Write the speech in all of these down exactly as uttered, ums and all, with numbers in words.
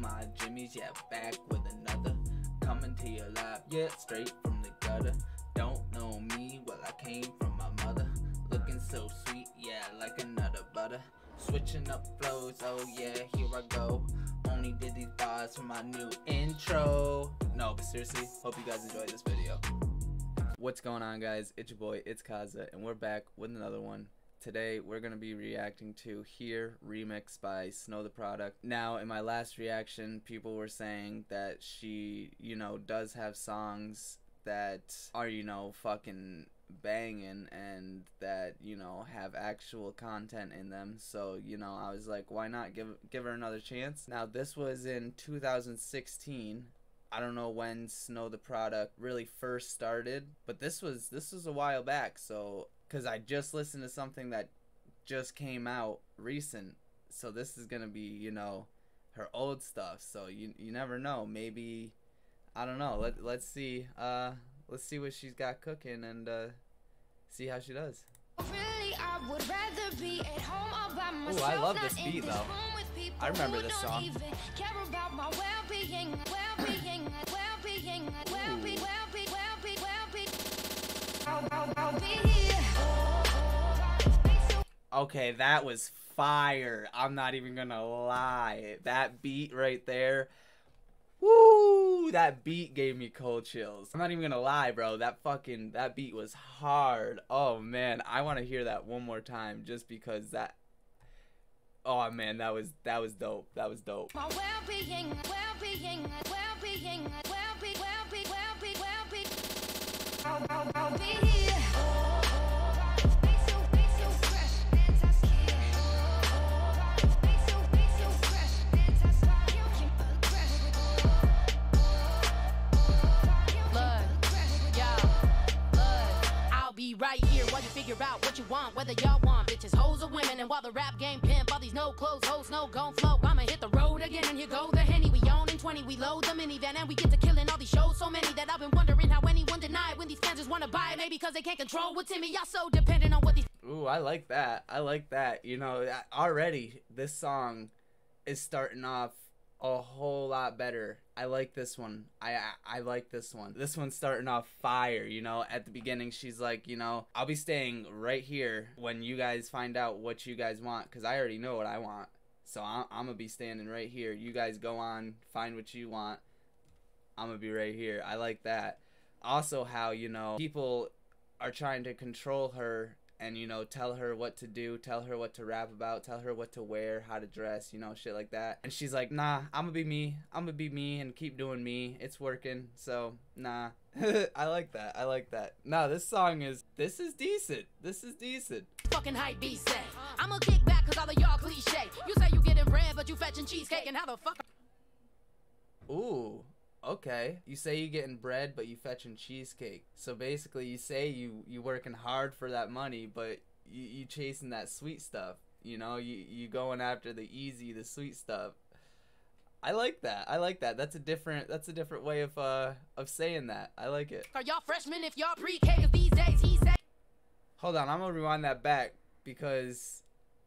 my jimmies, yeah, back with another. Coming to your lap, yeah, straight from the gutter. Don't know me, well I came from my mother. Looking so sweet, yeah, like another butter. Switching up flows, oh yeah, here I go. Only did these bars for my new intro. No, but seriously, hope you guys enjoyed this video. What's going on, guys? It's your boy, it's Kaza, and we're back with another one. Today, we're going to be reacting to Here remix by Snow the Product. Now, in my last reaction, people were saying that she, you know, does have songs that are, you know, fucking banging and that, you know, have actual content in them. So, you know, I was like, why not give give her another chance? Now, this was in two thousand sixteen. I don't know when Snow the Product really first started, but this was this was a while back. So, because I just listened to something that just came out recent, so this is gonna be, you know, her old stuff. So you you never know. Maybe, I don't know. Let let's see. Uh, let's see what she's got cooking and uh, see how she does. Really, I would rather be at home all by myself. Ooh, I love this beat though. I remember this song. Care about my well-being, well-being, well-being, well-being, well-being, well-being, well-being. I'll, I'll, I'll be here. Okay, that was fire. I'm not even gonna lie. That beat right there. Woo! That beat gave me cold chills. I'm not even gonna lie, bro. That fucking that beat was hard. Oh man, I want to hear that one more time just because that. Oh man, that was that was dope. That was dope. My well-being, well-being, well-being, well-being, well-being, well-being, well-being. I'll, I'll, I'll be here. Right here while you figure out what you want, whether y'all want bitches, hoes, or women. And while the rap game pimp, all these no clothes, hoes, no gon' flow. I'ma hit the road again, and here go the Henny. We own in twenty, we load the minivan, and we get to killing all these shows. So many that I've been wondering how anyone deny it when these fans just wanna buy it. Maybe because they can't control what's in me. Y'all so dependent on what these. Ooh, I like that. I like that. You know, already this song is starting off a whole lot better. I like this one. I, I I like this one. This one's starting off fire, you know. At the beginning, she's like, you know, I'll be staying right here when you guys find out what you guys want, because I already know what I want. So I'm, I'm going to be standing right here. You guys go on, find what you want. I'm going to be right here. I like that. Also how, you know, people are trying to control her and, you know, tell her what to do, tell her what to rap about, tell her what to wear, how to dress, you know, shit like that. And she's like, nah, I'm gonna be me. I'm gonna be me and keep doing me. It's working. So, nah. I like that. I like that. Nah, this song is, this is decent. This is decent. Fucking hype beat say, I'ma kick back cause all of y'all cliche. You say you getting bread, but you fetching cheesecake, and how the fuck? Ooh. Okay, you say you getting bread, but you fetching cheesecake. So basically, you say you you working hard for that money, but you, you chasing that sweet stuff. You know, you you going after the easy, the sweet stuff. I like that. I like that. That's a different. That's a different way of uh of saying that. I like it. Are y'all freshmen if y'all pre-K? Cause these days he say. Hold on, I'm gonna rewind that back because.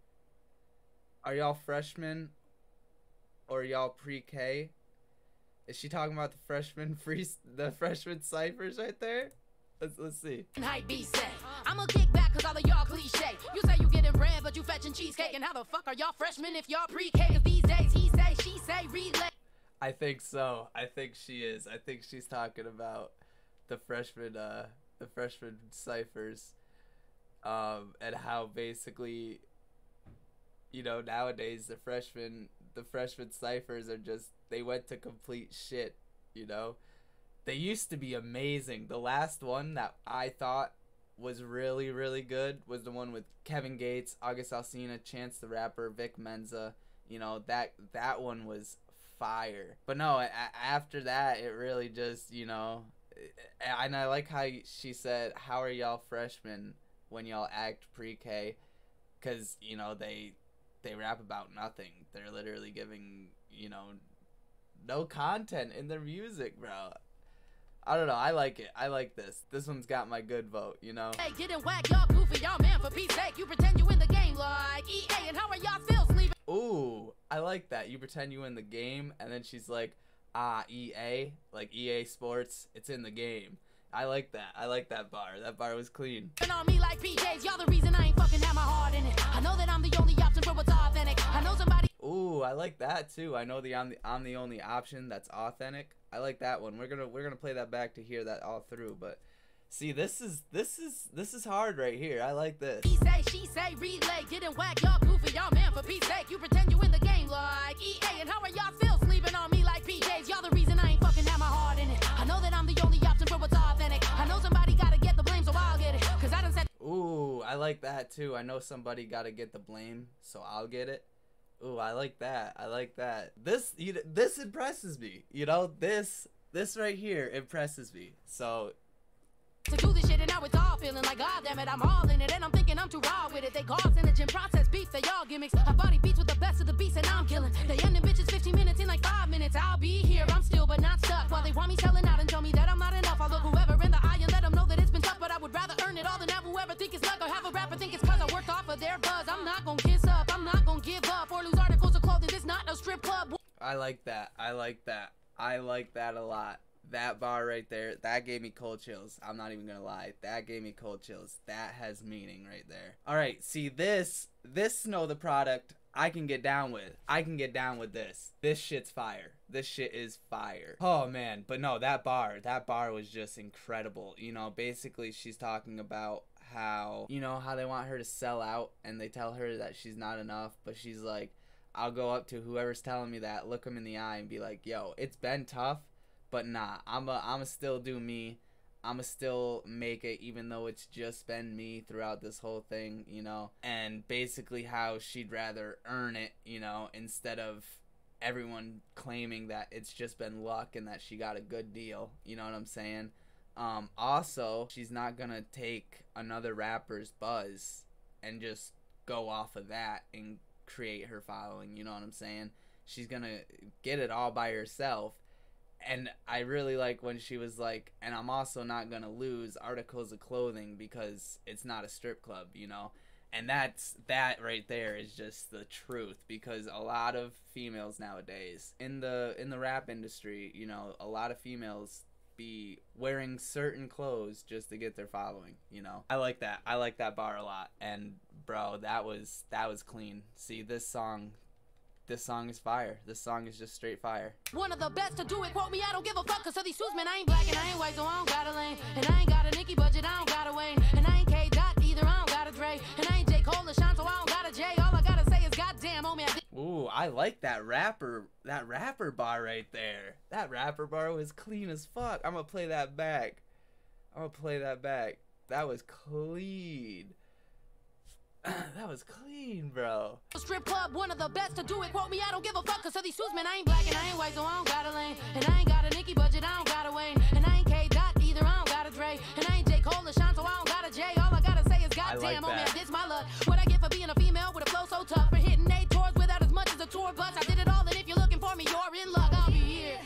Are y'all freshmen? Or y'all pre-K? Is she talking about the freshman free, the freshman ciphers right there? Let's let's see. Hype beat say, I'ma kick back cause all of y'all cliche. You say you getting bread, but you fetching cheesecake, and how the fuck are y'all freshmen if y'all pre-K? Cause these days he say, she say, relay. I think so. I think she is. I think she's talking about the freshman, uh, the freshman ciphers, um, and how basically, you know, nowadays the freshmen. The freshman ciphers are just, they went to complete shit, you know. They used to be amazing. The last one that I thought was really, really good was the one with Kevin Gates, August Alsina, Chance the Rapper, Vic Mensa. You know, that that one was fire. But no, a after that, it really just, you know, and I like how she said, how are y'all freshmen when y'all act pre-K? Because, you know, they... they rap about nothing. They're literally giving, you know, no content in their music, bro. I don't know. I like it. I like this. This one's got my good vote, you know. Hey, getting whack, y'all goofy, y'all man, for Pete's sake. You pretend you in the game like E A, and how are y'all still sleeping? Ooh, I like that. You pretend you win the game, and then she's like, ah, E A, like E A Sports, it's in the game. I like that. I like that bar. That bar was clean. On me like P Js, y'all the reason I ain't fucking have my heart in it. I know that I'm the only option for what's authentic. I know somebody. Ooh, I like that too. I know the I'm the I'm the only option that's authentic. I like that one. We're gonna we're gonna play that back to hear that all through. But see, this is this is this is hard right here. I like this. He say, she say, relay, getting whack, y'all goofy, y'all man for Pete's sake. You pretend you in the game like E A, and how are y'all still sleeping on me like P Js? Y'all the reason I ain't fucking have my heart in it. I know that I'm the only option for what's authentic. I know somebody gotta get the blame, so I'll get it. Cause I done said. Ooh, I like that too. I know somebody gotta get the blame, so I'll get it. Ooh, I like that. I like that. This you, this impresses me. You know, this this right here impresses me. So. To do this shit and now it's all feeling like god damn it, I'm all in it and I'm thinking I'm too raw with it. They cause in the gym process beef, they all gimmicks. I body beats with the best of the beats and I'm killing. They ending bitches fifteen minutes in like five minutes. I'll be here, I'm still but not stuck. While they want me selling out and tell me that I'm not enough, I'll look whoever in the eye and let them know that it's been tough. But I would rather earn it all than have whoever think it's luck or have a rapper think it's cause I worked off of their buzz. I'm not gonna kiss up, I'm not gonna give up or lose articles of clothing. This not a strip club. I like that. I like that. I like that a lot. That bar right there, that gave me cold chills. I'm not even gonna lie. That gave me cold chills. That has meaning right there. Alright, see this, this Know the Product, I can get down with. I can get down with this. This shit's fire. This shit is fire. Oh man, but no, that bar, that bar was just incredible. You know, basically she's talking about how, you know, how they want her to sell out and they tell her that she's not enough, but she's like, I'll go up to whoever's telling me that, look them in the eye and be like, yo, it's been tough. But nah, I'm a, I'm a still do me. I'm a still make it even though it's just been me throughout this whole thing, you know. And basically how she'd rather earn it, you know, instead of everyone claiming that it's just been luck and that she got a good deal. You know what I'm saying? Um, also, she's not gonna take another rapper's buzz and just go off of that and create her following. You know what I'm saying? She's gonna get it all by herself. And I really like when she was like, and I'm also not going to lose articles of clothing because it's not a strip club, you know. And that's, that right there is just the truth, because a lot of females nowadays in the in the rap industry, you know, a lot of females be wearing certain clothes just to get their following, you know. I like that. I like that bar a lot. And bro, that was that was clean. See, this song This song is fire. This song is just straight fire. One of the best to do it, quote me, I don't give a fuck. Cause of these suits, man, I ain't black and I ain't white, so I don't got a lane. And I ain't got a Nicki budget, I don't got a Wayne. And I ain't K Dot either, I don't got a Dre. And I ain't J Cole or Sean, so I don't got a J. All I gotta say is goddamn, homie, I did. Ooh, I like that rapper, that rapper bar right there. That rapper bar was clean as fuck. I'm gonna play that back. I'm gonna play that back. That was clean. That was clean, bro. Strip club, one of the best to do it, quote me, I don't give a fuck. Cause of these suits, man, I ain't black and I ain't white, so I don't got a lane. And I ain't got a Nicki budget, I don't got a Wayne. And I ain't K Dot either, I don't got a Dre. And I ain't J Cole or Sean, so I don't got a J. All I gotta say is goddamn, homie, I did my luck. What I get for being a female with a flow so tough, for hitting eight tours without as much as a tour bus. I did it all, and if you're looking for me, you're in luck. I'll be here.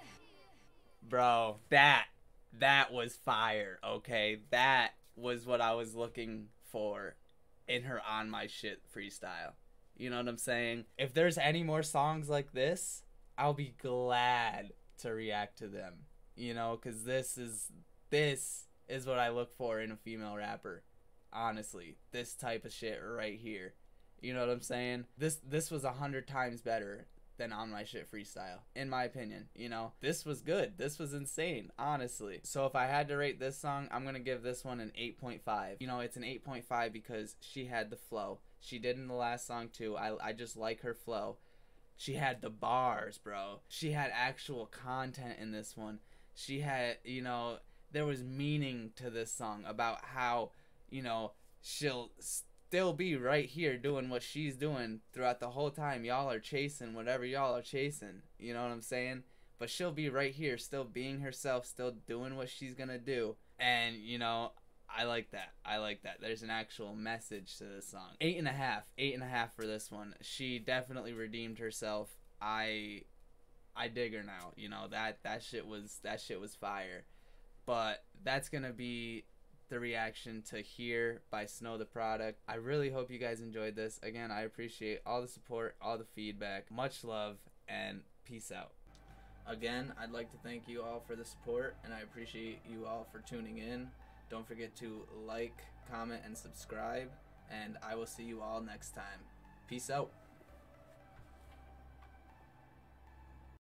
Bro, that that was fire. Okay, that was what I was looking for in her On My Shit freestyle. You know what I'm saying? If there's any more songs like this, I'll be glad to react to them. You know, because this is this is what I look for in a female rapper. Honestly, this type of shit right here. You know what I'm saying? This this was a hundred times better than On My Shit freestyle, in my opinion. You know, this was good. This was insane, honestly. So if I had to rate this song, I'm gonna give this one an eight point five. You know, it's an eight point five because she had the flow. She did in the last song too. I, I just like her flow. She had the bars, bro. She had actual content in this one. She had, you know, there was meaning to this song about how, you know, she'll still be right here doing what she's doing throughout the whole time y'all are chasing whatever y'all are chasing. You know what I'm saying? But she'll be right here still being herself, still doing what she's gonna do. And, you know, I like that. I like that. There's an actual message to this song. Eight and a half. Eight and a half for this one. She definitely redeemed herself. I I dig her now. You know, that, that shit was that shit was fire. But that's gonna be the reaction to Here by Snow the Product. I really hope you guys enjoyed this. Again, I appreciate all the support, all the feedback. Much love, and peace out. Again, I'd like to thank you all for the support, and I appreciate you all for tuning in. Don't forget to like, comment, and subscribe, and I will see you all next time. Peace out.